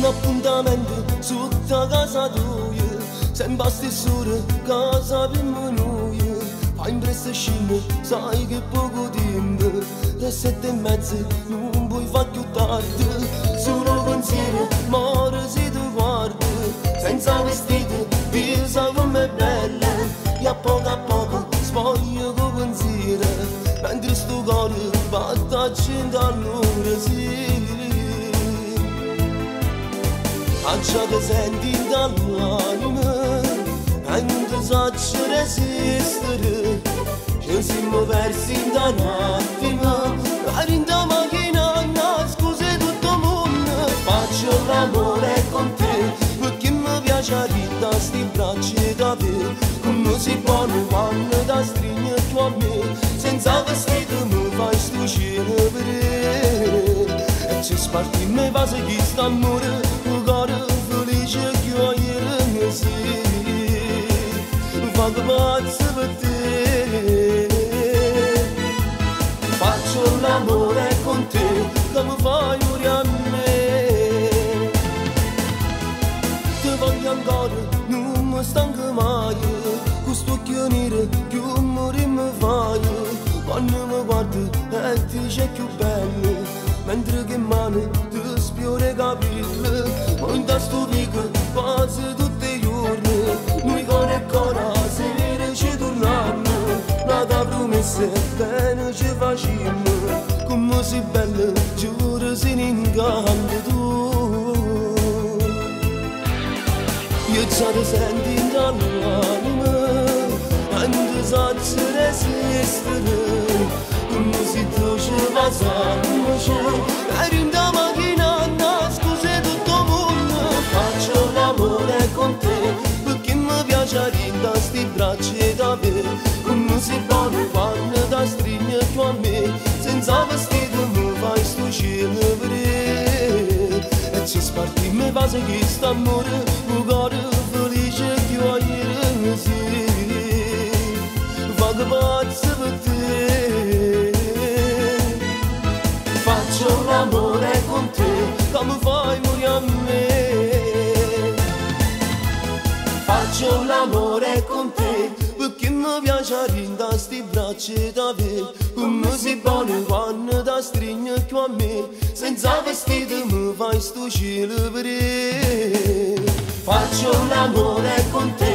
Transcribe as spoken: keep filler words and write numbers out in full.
appuntamento sotto a casa tua, sempre a stess'ora casa per noi. Fai impressa scendere, sai che poco tempo, le sette e mezza non puoi fare più tardi. Solo pensiero, muore se ti guardi, senza vestito, visa come bella, e a poco a poco sfoglia con pensiero, mentre sto cuore batte a cento all'ora, sì. Accia che senti dall'anima e non ti saggio resistere, ci siamo persi in un attimo, e in da macchina nascose tutto il mondo. Faccio l'amore con te, perché mi piace la vita, sti bracci da te, come si può quando da stringe tu a me, senza vestito mi fai sto cielo vedere, e ci spartiamo i vasi che sta amore. Felice che ho ieri sì, vado pazzo per te, faccio l'amore con te, che mi fai morire a me. Ti voglio ancora, non mi stanco mai, questo occhio nero che morire mi fai, quando mi guardi e ti c'è più bello, mentre che mano ti spiore capelli, in sto vico quasi tutti i giorni, noi con il cuore se vede ci torniamo, nata promessa bene ci facciamo, come sei bella giuro se ne inganno tu. Io già ti senti dall'anima e non ti saggio resistere, come se tu ci facciamo, e in da macchina nascose tutto il mondo. Faccio l'amore con te, perché mi piace la vita, sti bracci da te, come si può quando da stringe tu a me, senza vestito mi fai sto cielo vedere, e ci spartiamo i vasi che sta amore, un cuore felice che ho ieri sì, vado pazzo per te. Faccio l'amore con te, che mi fai morire a me. Faccio l'amore con te, perché mi piace a rinda sti bracci da te, come si buone quando da stringe più a me, senza vestito mi fai sto cielo vedere. Faccio l'amore con te.